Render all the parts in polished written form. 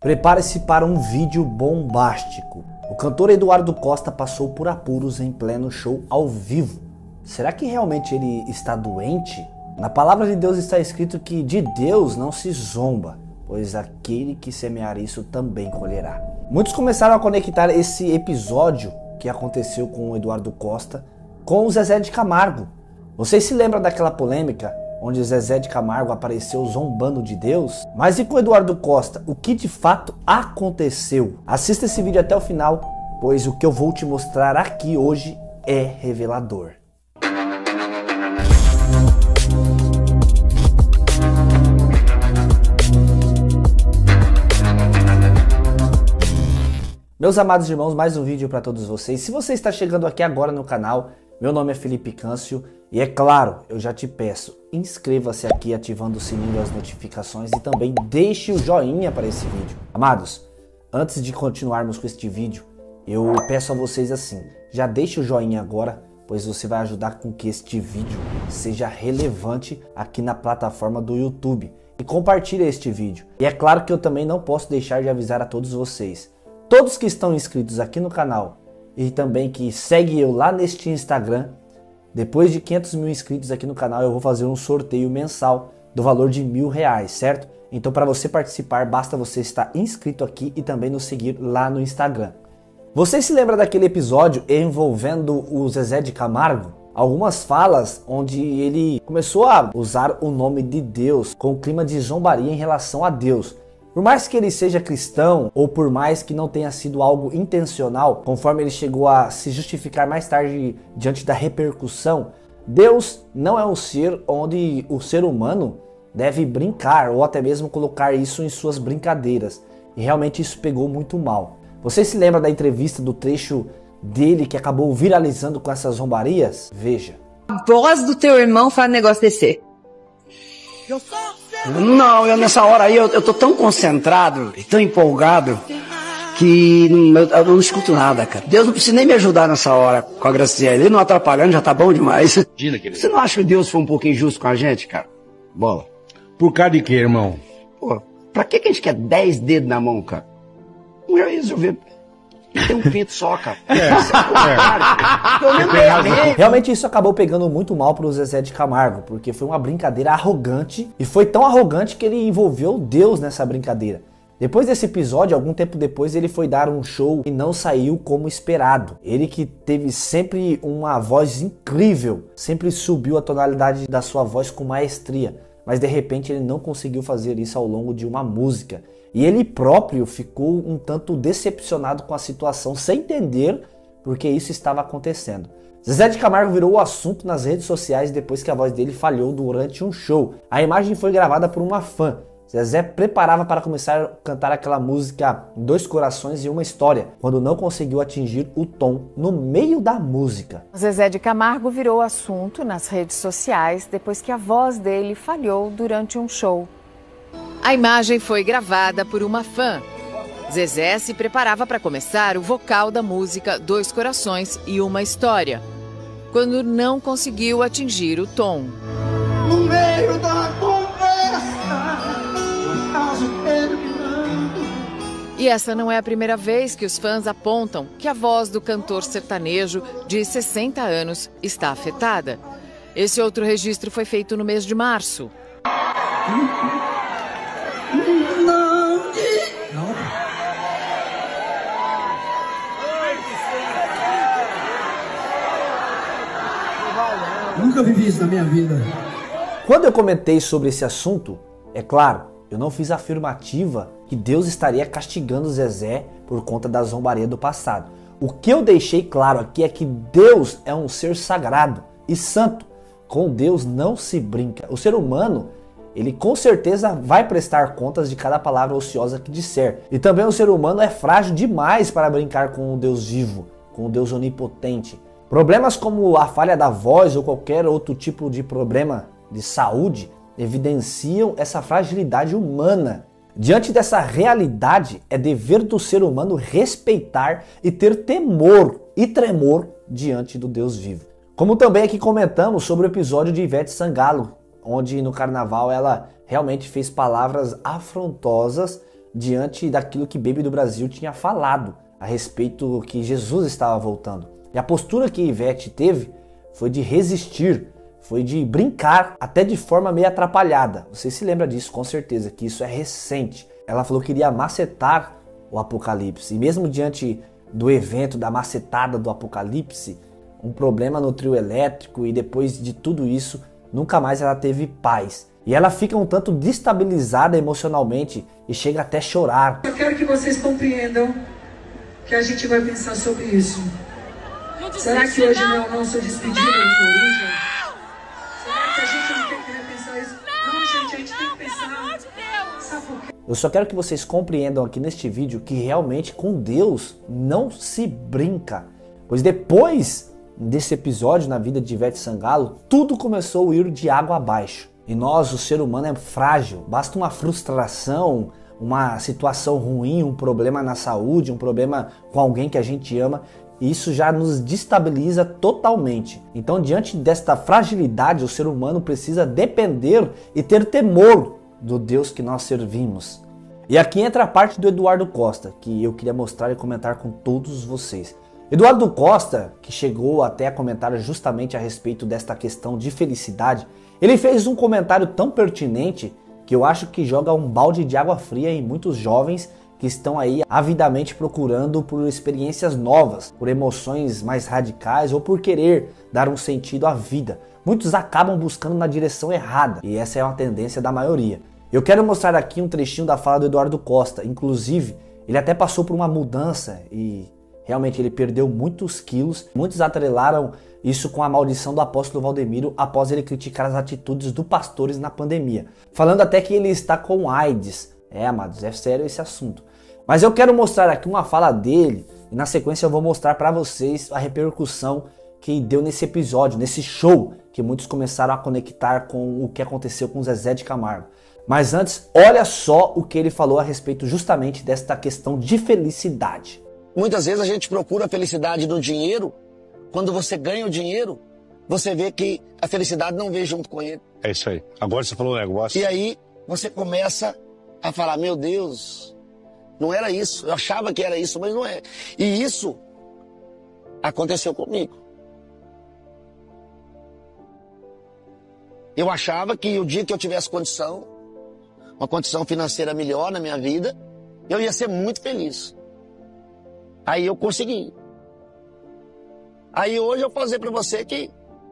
Prepare-se para um vídeo bombástico. O cantor Eduardo Costa passou por apuros em pleno show ao vivo. Será que realmente ele está doente? Na palavra de Deus está escrito que de Deus não se zomba, pois aquele que semear isso também colherá. Muitos começaram a conectar esse episódio que aconteceu com o Eduardo Costa com o Zezé de Camargo. Vocês se lembram daquela polêmica onde o Zezé de Camargo apareceu zombando de Deus? Mas e com o Eduardo Costa? O que de fato aconteceu? Assista esse vídeo até o final, pois o que eu vou te mostrar aqui hoje é revelador. Meus amados irmãos, mais um vídeo para todos vocês. Se você está chegando aqui agora no canal, meu nome é Felipe Câncio e é claro, eu já te peço, inscreva-se aqui ativando o sininho das notificações e também deixe o joinha para esse vídeo. Amados, antes de continuarmos com este vídeo, eu peço a vocês assim, já deixe o joinha agora, pois você vai ajudar com que este vídeo seja relevante aqui na plataforma do YouTube. E compartilhe este vídeo. E é claro que eu também não posso deixar de avisar a todos vocês. Todos que estão inscritos aqui no canal e também que seguem eu lá neste Instagram, depois de 500 mil inscritos aqui no canal eu vou fazer um sorteio mensal do valor de R$1.000, certo? Então para você participar basta você estar inscrito aqui e também nos seguir lá no Instagram. Você se lembra daquele episódio envolvendo o Zezé de Camargo? Algumas falas onde ele começou a usar o nome de Deus com o clima de zombaria em relação a Deus. Por mais que ele seja cristão, ou por mais que não tenha sido algo intencional, conforme ele chegou a se justificar mais tarde diante da repercussão, Deus não é um ser onde o ser humano deve brincar, ou até mesmo colocar isso em suas brincadeiras. E realmente isso pegou muito mal. Você se lembra da entrevista do trecho dele que acabou viralizando com essas zombarias? Veja. A voz do teu irmão faz o negócio descer. Não, eu nessa hora aí, eu tô tão concentrado e tão empolgado que eu não escuto nada, cara. Deus não precisa nem me ajudar nessa hora com a Graciela. Ele não atrapalhando, já tá bom demais. Você não acha que Deus foi um pouquinho injusto com a gente, cara? Bola. Por causa de quê, irmão? Pô, pra que a gente quer 10 dedos na mão, cara? Não é isso, eu vejo. Tem um pinto só, cara. Realmente isso acabou pegando muito mal pro Zezé de Camargo, porque foi uma brincadeira arrogante, e foi tão arrogante que ele envolveu Deus nessa brincadeira. Depois desse episódio, algum tempo depois, ele foi dar um show e não saiu como esperado. Ele que teve sempre uma voz incrível, sempre subiu a tonalidade da sua voz com maestria, mas de repente ele não conseguiu fazer isso ao longo de uma música. E ele próprio ficou um tanto decepcionado com a situação, sem entender por que isso estava acontecendo. Zezé de Camargo virou o assunto nas redes sociais depois que a voz dele falhou durante um show. A imagem foi gravada por uma fã. Zezé preparava para começar a cantar aquela música Dois Corações e Uma História, quando não conseguiu atingir o tom no meio da música. Zezé de Camargo virou assunto nas redes sociais depois que a voz dele falhou durante um show. A imagem foi gravada por uma fã. Zezé se preparava para começar o vocal da música Dois Corações e Uma História, quando não conseguiu atingir o tom. No meio da conversa, caso terminando. E essa não é a primeira vez que os fãs apontam que a voz do cantor sertanejo de 60 anos está afetada. Esse outro registro foi feito no mês de março. Nunca vivi isso na minha vida. Quando eu comentei sobre esse assunto, é claro, eu não fiz afirmativa que Deus estaria castigando Zezé por conta da zombaria do passado. O que eu deixei claro aqui é que Deus é um ser sagrado e santo. Com Deus não se brinca. O ser humano, ele com certeza vai prestar contas de cada palavra ociosa que disser. E também o ser humano é frágil demais para brincar com o Deus vivo, com o Deus onipotente. Problemas como a falha da voz ou qualquer outro tipo de problema de saúde evidenciam essa fragilidade humana. Diante dessa realidade, é dever do ser humano respeitar e ter temor e tremor diante do Deus vivo. Como também aqui comentamos sobre o episódio de Ivete Sangalo, onde no carnaval ela realmente fez palavras afrontosas diante daquilo que Baby do Brasil tinha falado a respeito que Jesus estava voltando. E a postura que Ivete teve foi de resistir, foi de brincar, até de forma meio atrapalhada. Você se lembra disso, com certeza, que isso é recente. Ela falou que iria macetar o Apocalipse. E mesmo diante do evento, da macetada do Apocalipse, um problema no trio elétrico, e depois de tudo isso, nunca mais ela teve paz. E ela fica um tanto destabilizada emocionalmente e chega até a chorar. Eu quero que vocês compreendam que a gente vai pensar sobre isso. Será que hoje não é o nosso despedida do Coruja? Será que a gente não tem que repensar isso? Não, gente, a gente tem que pensar. Sabe por quê? Eu só quero que vocês compreendam aqui neste vídeo que realmente com Deus não se brinca. Pois depois desse episódio na vida de Ivete Sangalo, tudo começou a ir de água abaixo. E nós, o ser humano, é frágil. Basta uma frustração, uma situação ruim, um problema na saúde, um problema com alguém que a gente ama, e isso já nos destabiliza totalmente. Então, diante desta fragilidade, o ser humano precisa depender e ter temor do Deus que nós servimos. E aqui entra a parte do Eduardo Costa, que eu queria mostrar e comentar com todos vocês. Eduardo Costa, que chegou até a comentar justamente a respeito desta questão de felicidade, ele fez um comentário tão pertinente que eu acho que joga um balde de água fria em muitos jovens que estão aí avidamente procurando por experiências novas, por emoções mais radicais ou por querer dar um sentido à vida. Muitos acabam buscando na direção errada, e essa é uma tendência da maioria. Eu quero mostrar aqui um trechinho da fala do Eduardo Costa. Inclusive, ele até passou por uma mudança e realmente ele perdeu muitos quilos. Muitos atrelaram isso com a maldição do apóstolo Valdemiro após ele criticar as atitudes dos pastores na pandemia, falando até que ele está com AIDS. Amados, é sério esse assunto. Mas eu quero mostrar aqui uma fala dele e na sequência eu vou mostrar para vocês a repercussão que deu nesse episódio, nesse show, que muitos começaram a conectar com o que aconteceu com Zezé de Camargo. Mas antes, olha só o que ele falou a respeito justamente desta questão de felicidade. Muitas vezes a gente procura a felicidade no dinheiro. Quando você ganha o dinheiro, você vê que a felicidade não vem junto com ele. É isso aí. Agora você falou um negócio. E aí você começa a falar, meu Deus, não era isso. Eu achava que era isso, mas não é. E isso aconteceu comigo. Eu achava que o dia que eu tivesse condição, uma condição financeira melhor na minha vida, eu ia ser muito feliz. Aí eu consegui. Aí hoje eu vou dizer para você que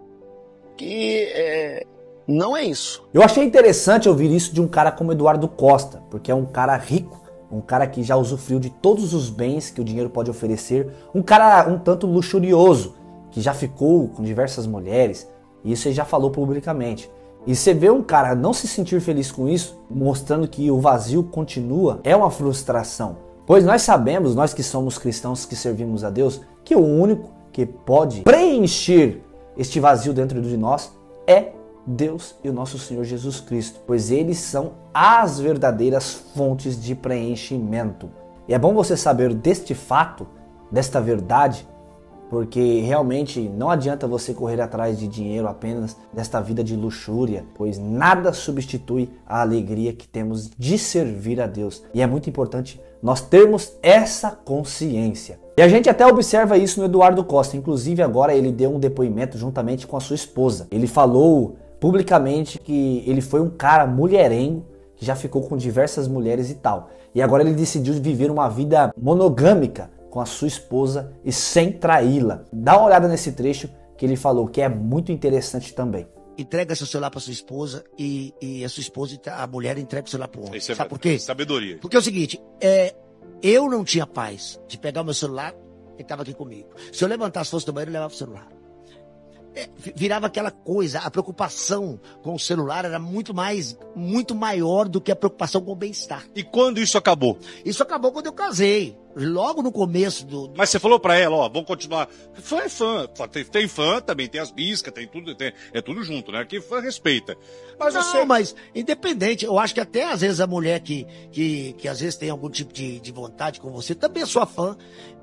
não é isso. Eu achei interessante ouvir isso de um cara como Eduardo Costa, porque é um cara rico, um cara que já usufruiu de todos os bens que o dinheiro pode oferecer, um cara um tanto luxurioso, que já ficou com diversas mulheres, e isso ele já falou publicamente. E você vê um cara não se sentir feliz com isso, mostrando que o vazio continua, é uma frustração. Pois nós sabemos, nós que somos cristãos que servimos a Deus, que o único que pode preencher este vazio dentro de nós é Deus e o nosso Senhor Jesus Cristo, pois eles são as verdadeiras fontes de preenchimento. E é bom você saber deste fato, desta verdade, porque realmente não adianta você correr atrás de dinheiro apenas, desta vida de luxúria, pois nada substitui a alegria que temos de servir a Deus. E é muito importante nós termos essa consciência. E a gente até observa isso no Eduardo Costa, inclusive agora ele deu um depoimento juntamente com a sua esposa. Ele falou publicamente que ele foi um cara mulherengo, que já ficou com diversas mulheres e tal. E agora ele decidiu viver uma vida monogâmica com a sua esposa e sem traí-la. Dá uma olhada nesse trecho que ele falou, que é muito interessante também. Entrega seu celular para sua esposa e a sua esposa, a mulher entrega o celular para o homem. Isso é Sabe por quê? Sabedoria. Porque é o seguinte, eu não tinha paz de pegar o meu celular, ele estava aqui comigo. Se eu levantasse, fosse do banheiro, eu levava o celular. Virava aquela coisa, a preocupação com o celular era muito maior do que a preocupação com o bem-estar. E quando isso acabou? Isso acabou quando eu casei. Logo no começo do... Mas você falou pra ela, ó, vamos continuar. Fã é fã. Tem fã, também tem as biscas, tem tudo, é tudo junto, né? Que fã respeita. Mas não, você... mas independente, eu acho que até às vezes a mulher que às vezes tem algum tipo de vontade com você, também é sua fã.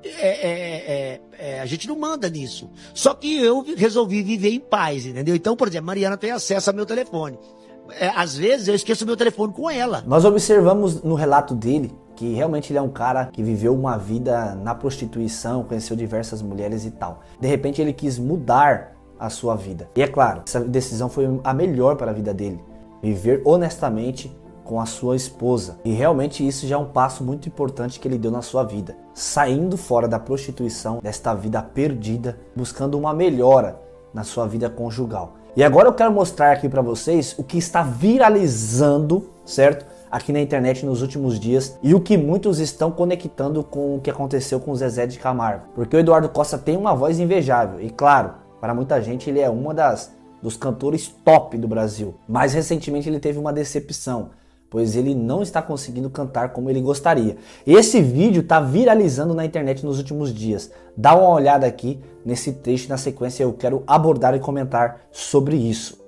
A gente não manda nisso. Só que eu resolvi viver em paz, entendeu? Então, por exemplo, Mariana tem acesso ao meu telefone. às vezes eu esqueço meu telefone com ela. Nós observamos no relato dele que realmente ele é um cara que viveu uma vida na prostituição, conheceu diversas mulheres e tal. De repente ele quis mudar a sua vida. E é claro, essa decisão foi a melhor para a vida dele. Viver honestamente com a sua esposa. E realmente isso já é um passo muito importante que ele deu na sua vida. Saindo fora da prostituição, desta vida perdida, buscando uma melhora na sua vida conjugal. E agora eu quero mostrar aqui para vocês o que está viralizando, certo? Aqui na internet nos últimos dias e o que muitos estão conectando com o que aconteceu com o Zezé de Camargo. Porque o Eduardo Costa tem uma voz invejável e claro, para muita gente ele é dos cantores top do Brasil. Mas recentemente ele teve uma decepção, pois ele não está conseguindo cantar como ele gostaria. Esse vídeo está viralizando na internet nos últimos dias. Dá uma olhada aqui nesse trecho, na sequência eu quero abordar e comentar sobre isso.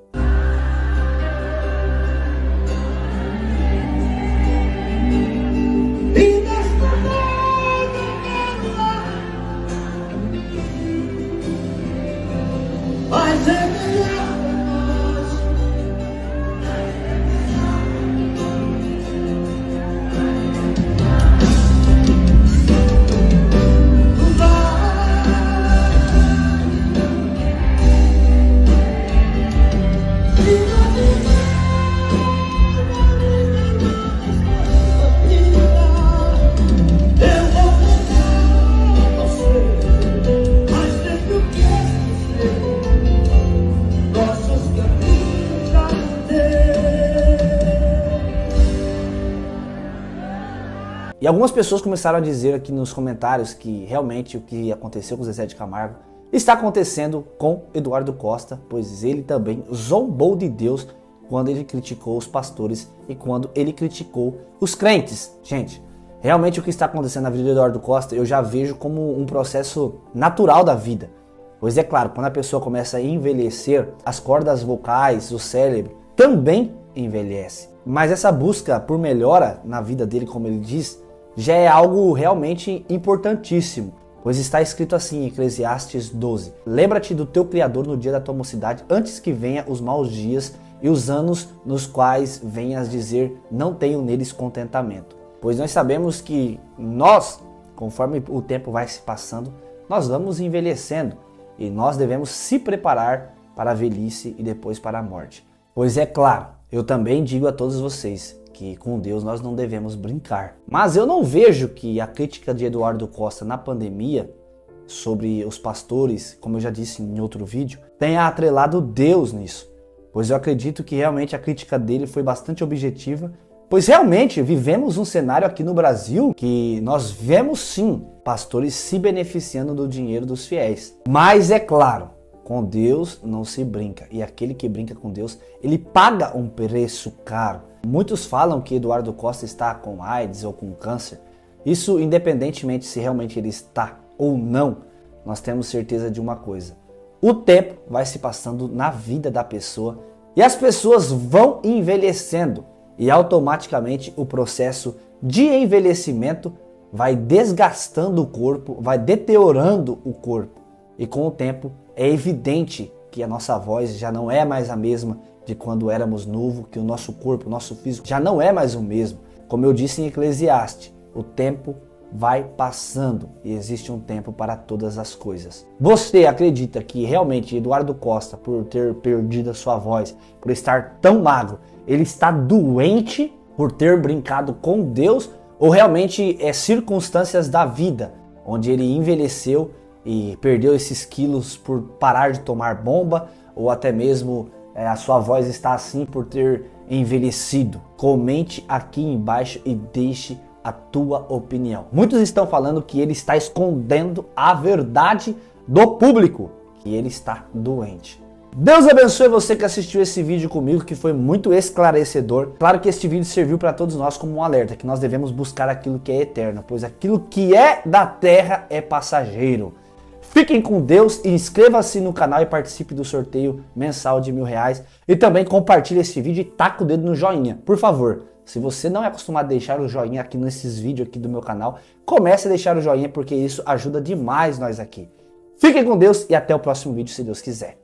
E algumas pessoas começaram a dizer aqui nos comentários que realmente o que aconteceu com o Zezé de Camargo está acontecendo com Eduardo Costa, pois ele também zombou de Deus quando ele criticou os pastores e quando ele criticou os crentes. Gente, realmente o que está acontecendo na vida do Eduardo Costa eu já vejo como um processo natural da vida. Pois é claro, quando a pessoa começa a envelhecer, as cordas vocais, o cérebro também envelhece. Mas essa busca por melhora na vida dele, como ele diz, já é algo realmente importantíssimo, pois está escrito assim em Eclesiastes 12: lembra-te do teu Criador no dia da tua mocidade, antes que venha os maus dias e os anos nos quais venhas dizer, não tenho neles contentamento. Pois nós sabemos que nós, conforme o tempo vai se passando, nós vamos envelhecendo e nós devemos se preparar para a velhice e depois para a morte. Pois é claro, eu também digo a todos vocês que com Deus nós não devemos brincar. Mas eu não vejo que a crítica de Eduardo Costa na pandemia sobre os pastores, como eu já disse em outro vídeo, tenha atrelado Deus nisso. Pois eu acredito que realmente a crítica dele foi bastante objetiva, pois realmente vivemos um cenário aqui no Brasil que nós vemos sim pastores se beneficiando do dinheiro dos fiéis. Mas é claro, com Deus não se brinca, e aquele que brinca com Deus, ele paga um preço caro. Muitos falam que Eduardo Costa está com AIDS ou com câncer. Isso independentemente se realmente ele está ou não, nós temos certeza de uma coisa: o tempo vai se passando na vida da pessoa e as pessoas vão envelhecendo e automaticamente o processo de envelhecimento vai desgastando o corpo, vai deteriorando o corpo, e com o tempo é evidente que a nossa voz já não é mais a mesma de quando éramos novos, que o nosso corpo, o nosso físico já não é mais o mesmo. Como eu disse em Eclesiastes, o tempo vai passando e existe um tempo para todas as coisas. Você acredita que realmente Eduardo Costa, por ter perdido a sua voz, por estar tão magro, ele está doente por ter brincado com Deus? Ou realmente é circunstâncias da vida, onde ele envelheceu e perdeu esses quilos por parar de tomar bomba, ou até mesmo a sua voz está assim por ter envelhecido? Comente aqui embaixo e deixe a tua opinião. Muitos estão falando que ele está escondendo a verdade do público, que ele está doente. Deus abençoe você que assistiu esse vídeo comigo, que foi muito esclarecedor. Claro que este vídeo serviu para todos nós como um alerta, que nós devemos buscar aquilo que é eterno, pois aquilo que é da terra é passageiro. Fiquem com Deus e inscreva-se no canal e participe do sorteio mensal de R$1.000. E também compartilhe esse vídeo e taca o dedo no joinha. Por favor, se você não é acostumado a deixar o joinha aqui nesses vídeos aqui do meu canal, comece a deixar o joinha, porque isso ajuda demais nós aqui. Fiquem com Deus e até o próximo vídeo, se Deus quiser.